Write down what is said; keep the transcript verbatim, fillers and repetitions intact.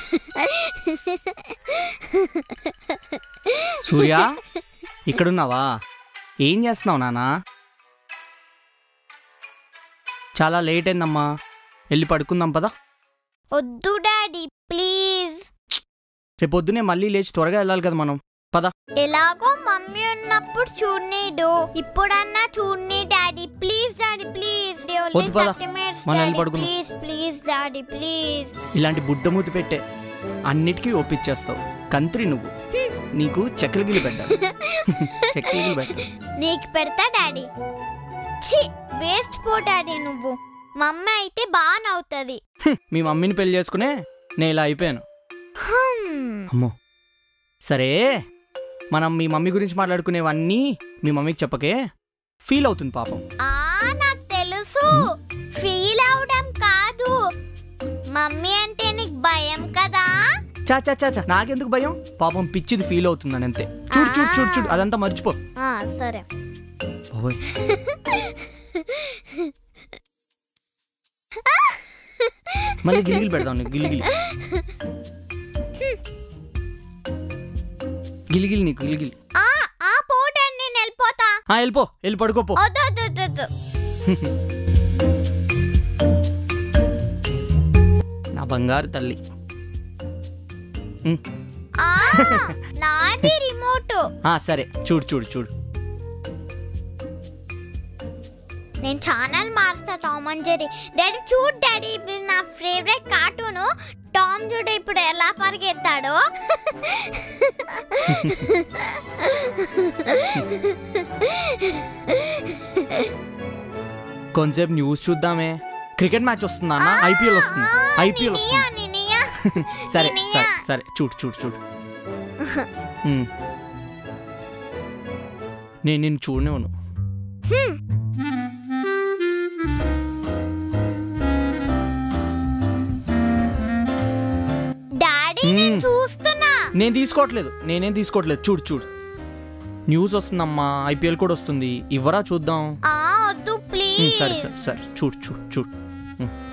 సూర్య ఇక్కడున్నావా? ఏం చేస్తున్నావు నానా? చాలా లేట్ అయిందమ్మా, వెళ్ళి పడుకుందాం పదా. వద్దు డాడీ ప్లీజ్. రేపొద్దునే మళ్ళీ లేచి త్వరగా వెళ్ళాలి కదా మనం, పదా. ఎలాగో మమ్మీ ఉన్నప్పుడు చూడనీడు, ఇప్పుడన్నా చూడని డాడీ ప్లీజ్. డాడీ ప్లీజ్ వద్దు పదా, మనం వెళ్ళి పడుకుందాం. Please please daddy please. ఇలాంటి బుడ్డమూతి పెట్టే అన్నిటికీ ఒప్పించేస్తావు. కంత్రి నువ్వు, నీకు చెక్కలు గిల్లి పెట్టాలి. చెక్కలు గిల్లి పెట్టాలి. నీకు పెడతా డాడీ. ఛీ వేస్ట్ పో డాడీ నువ్వు. మమ్మీ అయితే బాగా నవ్వుతుంది. మీ మమ్మీని పెళ్లి చేసుకునే నేను ఇలా అయిపోయాను. అమ్మో సరే, మనం మీ మమ్మీ గురించి మాట్లాడుకునేవన్నీ మీ మమ్మీకి చెప్పకే, ఫీల్ అవుతుంది పాపం. ఆ నాకు తెలుసు, ఫీల్ అవడం కాదు, మమ్మీ అంటే నీకు భయం కదా. చా చా చా నాకెందుకు భయం, పాపం పిచ్చిది ఫీల్ అవుతుందని అంతే. చూడు చూడు చూడు చూడు అదంతా మర్చిపో. సరే మళ్ళీ గిలిగిలి పెడతాం నీకు. గిలిగిలి గిలిగిలి నీకు గిలిగిలి. పోటండి నేను వెళ్ళిపోతా. వెళ్ళిపో, వెళ్ళి పడుకోపో. నా బంగారు తల్లి. నాది రిమోట్. సరే చూడు చూడు చూడు. నేను ఛానల్ మారుస్తా, టామ్ అండ్ జెర్రీ. డాడీ చూడు డాడీ, ఇది నా ఫేవరెట్ కార్టూన్. టామ్ చూడు ఇప్పుడు ఎలా పరిగెత్తాడో. కొంచెంసేపు న్యూస్ చూద్దామే. క్రికెట్ మ్యాచ్ వస్తుందా? ఐపీఎల్ వస్తుంది. ఐపీఎల్ వస్తుంది. సరే సరే సరే చూడు చూడు చూడు. నేను నిన్ను చూడనే ఉన్నా. చూస్తున్నా. నేను తీసుకోవట్లేదు, నేనేం తీసుకోవట్లేదు. చూడు చూడు న్యూస్ వస్తుందమ్మా, ఐపీఎల్ కూడా వస్తుంది. ఇవ్వరా చూద్దాం. వద్దు ప్లీజ్. సరే సరే సరే చూడు చూడు చూడు.